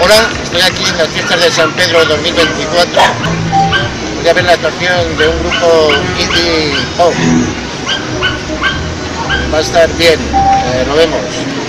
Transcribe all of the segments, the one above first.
Hola, estoy aquí en las fiestas de San Pedro 2024. Voy a ver la actuación de un grupo indie pop. Va a estar bien, lo vemos.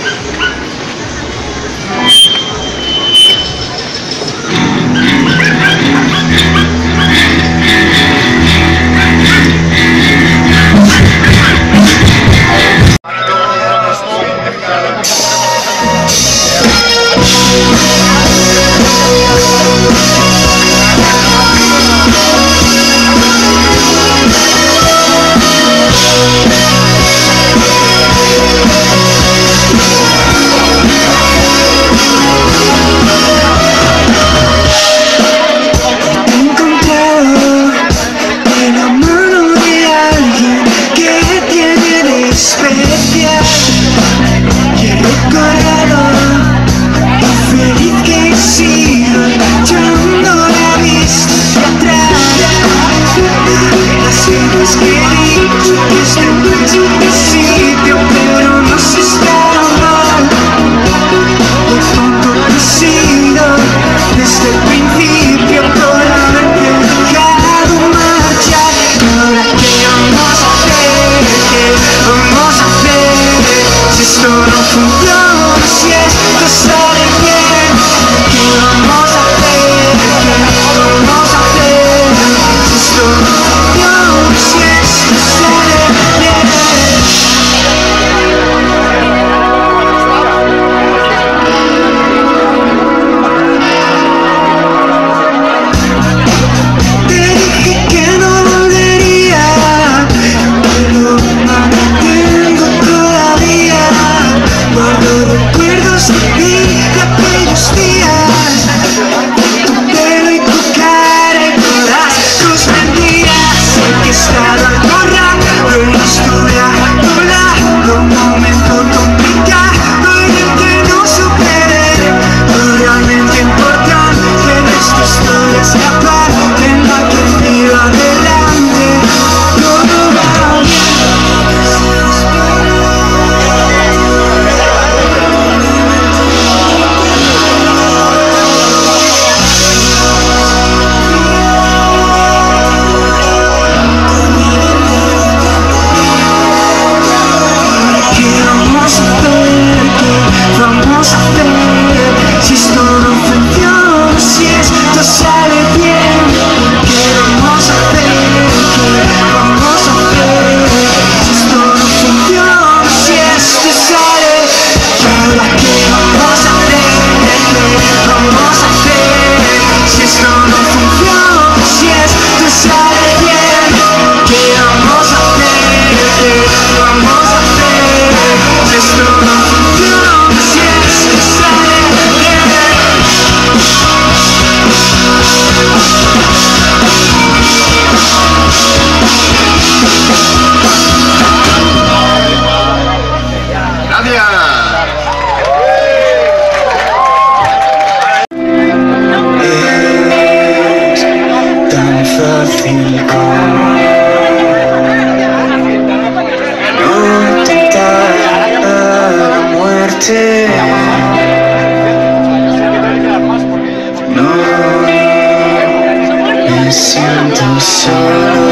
Me siento solo,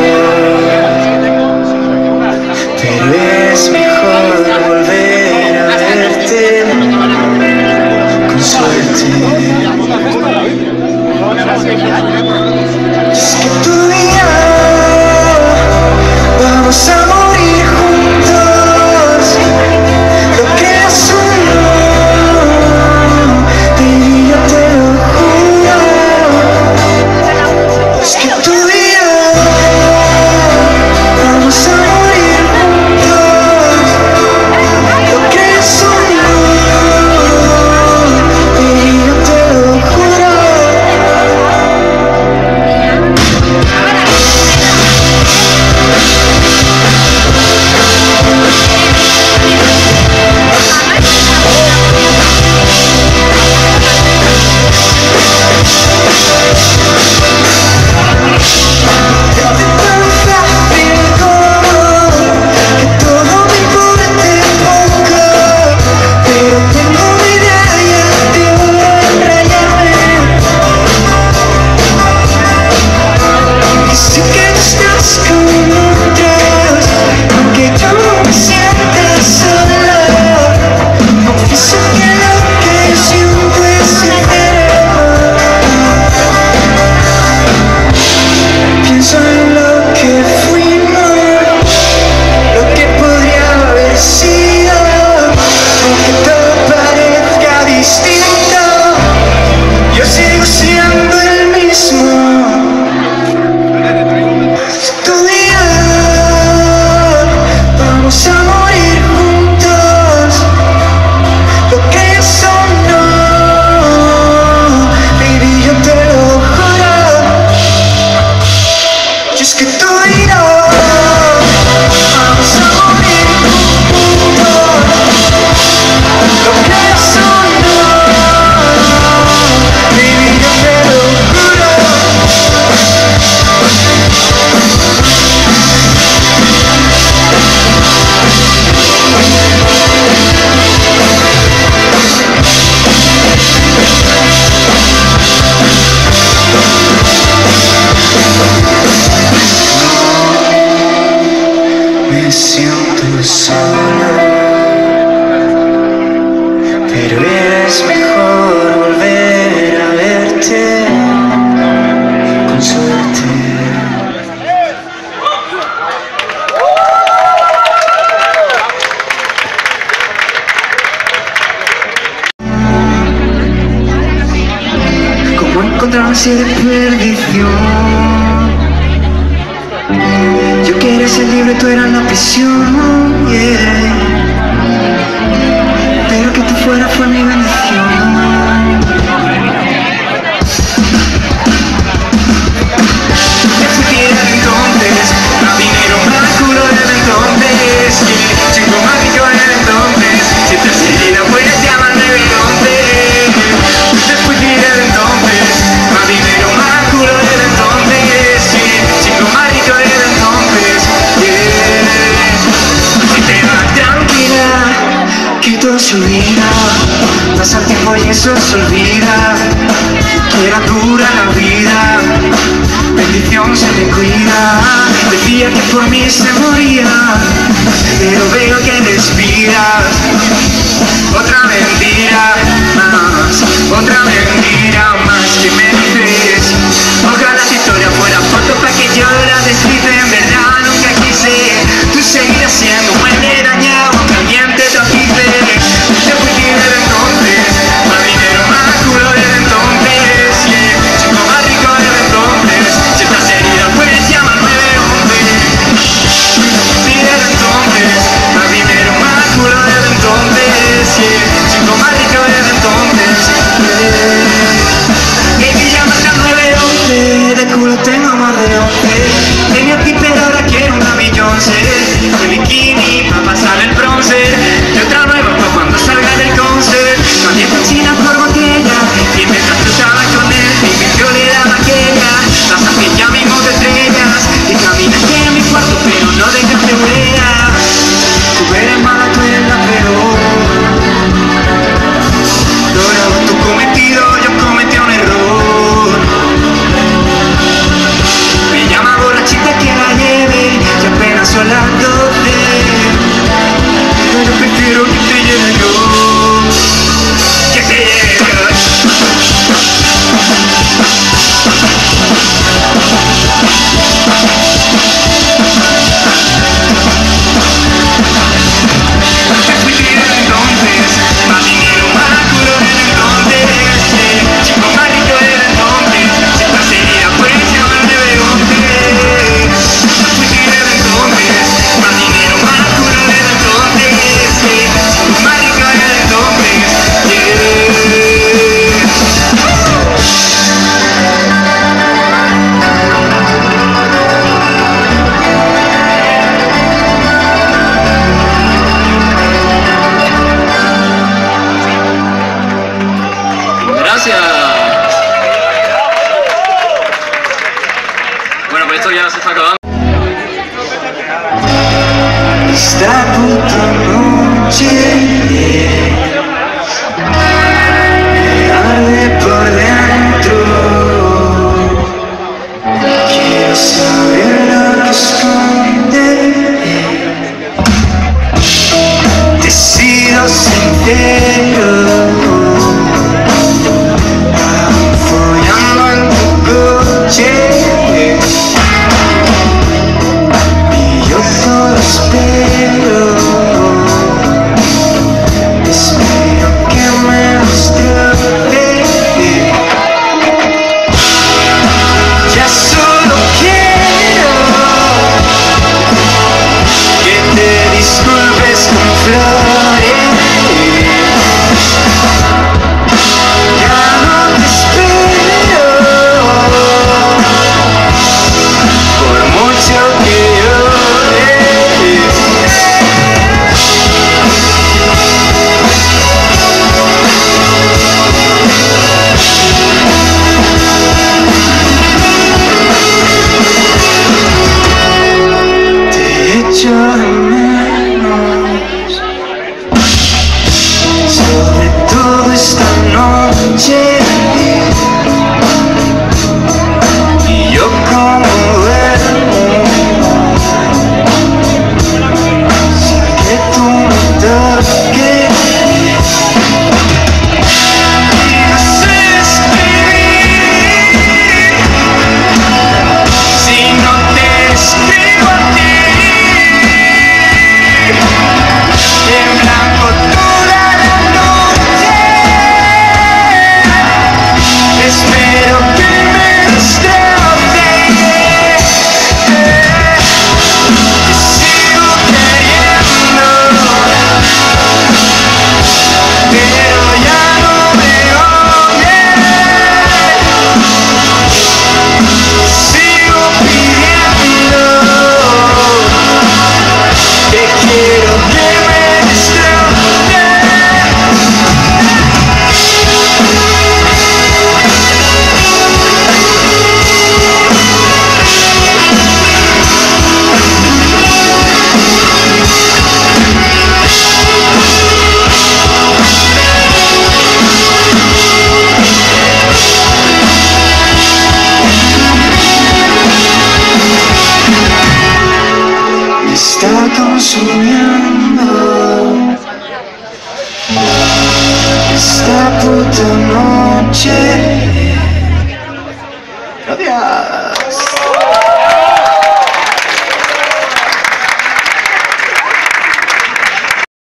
pero es mejor volver a verte con suerte. Es que tú y yo vamos a morir juntos, lo creas o no. ansia de perdición. Yo quería ser libre, tú eras la prisión, yeah. Pero que tú fueras fue mi bendición. Se olvida, pasa el tiempo y eso se olvida, que era dura la vida, bendición se le cuida, decía que por mí se moría, pero veo que respira, otra mentira más que me dices, ojalá la historia fuera foto para que yo la deslice, en verdad nunca quise, tú seguirás siendo un mueble dañado, también te trajiste. Te fuiste desde entonces, más dinero, más culo desde entonces, yeah. Chico más rico desde entonces, si estás herida puedes llamar 911. Te fuiste desde entonces, más dinero, más culo desde entonces, yeah. Chico más rico desde entonces, yeah. Baby, llamas al 911, de culo tengo más de 11. Tenía a ti pero ahora quiero una Beyoncé, de bikini pa' pasar el bronce, de otra nueva pa' cuando salga del concert. Nadie cocina por botella, y mientras tú estabas con él, y yo le daba aquella, las hacía ya mismo de estrellas, y caminaste en mi cuarto pero no dejaste huella. Tú eres mala, tú eres la peor, lograba tu cometido, yo cometí un error. Me llama borrachita que la lleve, y apenas son las 12, pero prefiero que te lleve yo, que te lleve yo. Te fuiste desde entonces, más dinero, más culo desde entonces, yeah. Chico más rico desde entonces, si estás herida puedes llamar 911. Te fuiste desde entonces, más dinero, más culo desde entonces, yeah. Chico más rico desde entonces, yeah. Gracias. Bueno, pues esto ya se está acabando. Esta puta noche me arde por dentro, quiero saber lo que esconde, te he sido sincero. Y yo solo espero esta puta noche.